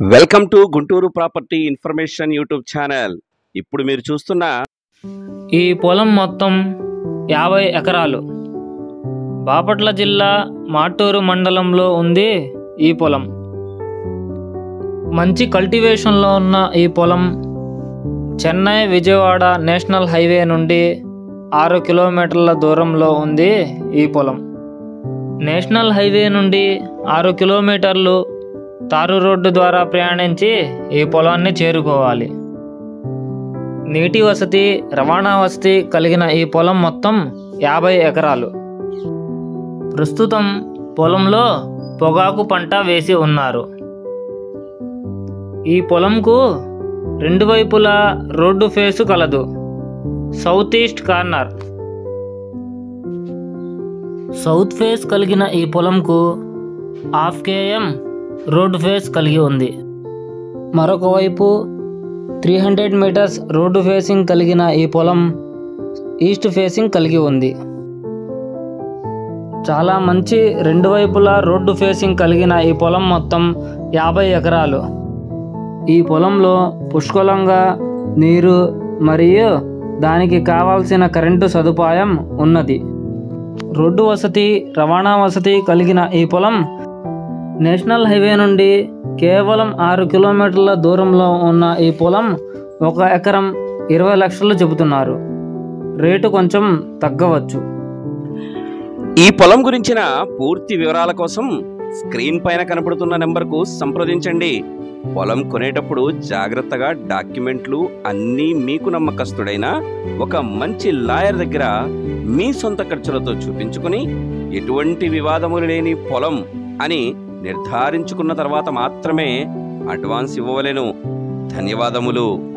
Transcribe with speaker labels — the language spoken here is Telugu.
Speaker 1: Welcome to Guntur property information YouTube channel. ఇప్పుడు మీరు చూస్తున్న
Speaker 2: ఈ పొలం మొత్తం 50 ఎకరాలు. బాపట్ల జిల్లా మాటూరు మండలంలో ఉంది ఈ పొలం. మంచి కల్టివేషన్లో ఉన్న ఈ పొలం చెన్నై విజయవాడ నేషనల్ హైవే నుండి 6 కిలోమీటర్ల దూరంలో ఉంది ఈ పొలం. నేషనల్ హైవే నుండి 6 కిలోమీటర్లు తారు రోడ్డు ద్వారా ప్రయాణించి ఈ పొలాన్ని చేరుకోవాలి. నీటి వసతి, రవాణా వసతి కలిగిన ఈ పొలం మొత్తం 50 ఎకరాలు. ప్రస్తుతం పొలంలో పొగాకు పంట వేసి ఉన్నారు. ఈ పొలంకు 2 వైపులా రోడ్డు ఫేసు కలదు. South east corner. South face కలిగిన ఈ పొలంకు 1/2 km రోడ్డు ఫేస్ కలిగి ఉంది. మరొక వైపు 300 మీటర్స్ రోడ్డు ఫేసింగ్ కలిగిన ఈ పొలం ఈస్ట్ ఫేసింగ్ కలిగి ఉంది. చాలా మంచి 2 వైపులా రోడ్డు ఫేసింగ్ కలిగిన ఈ పొలం మొత్తం 50 ఎకరాలు. ఈ పొలంలో పుష్కలంగా నీరు మరియు దానికి కావాల్సిన కరెంటు సదుపాయం ఉన్నది. రోడ్డు వసతి, రవాణా వసతి కలిగిన ఈ పొలం నేషనల్ హైవే నుండి కేవలం 6 కిలోమీటర్ల దూరంలో ఉన్న ఈ పొలం 1 ఎకరం 20 లక్షలు చెబుతున్నారు. రేటు కొంచెం తగ్గవచ్చు.
Speaker 1: ఈ పొలం గురించిన పూర్తి వివరాల కోసం స్క్రీన్ పైన కనపడుతున్న నెంబర్కు సంప్రదించండి. పొలం కొనేటప్పుడు జాగ్రత్తగా డాక్యుమెంట్లు అన్నీ మీకు నమ్మకస్తుడైన ఒక మంచి లాయర్ దగ్గర మీ సొంత ఖర్చులతో చూపించుకుని ఎటువంటి వివాదములు లేని పొలం అని నిర్ధారించుకున్న తర్వాత మాత్రమే అడ్వాన్స్ ఇవ్వవలెను. ధన్యవాదములు.